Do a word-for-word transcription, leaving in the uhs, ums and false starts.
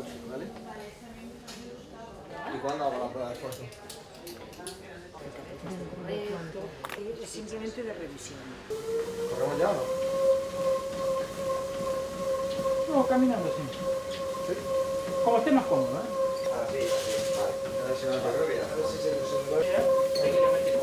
¿vale? ¿Y cuándo hago la prueba de esfuerzo? Es simplemente de revisión. ¿Corremos ya o no? No, caminando sí. ¿Sí? Como esté más cómodo, ¿eh? Ah, sí, así. Vale. A ver si no me pasa. Tranquilamente.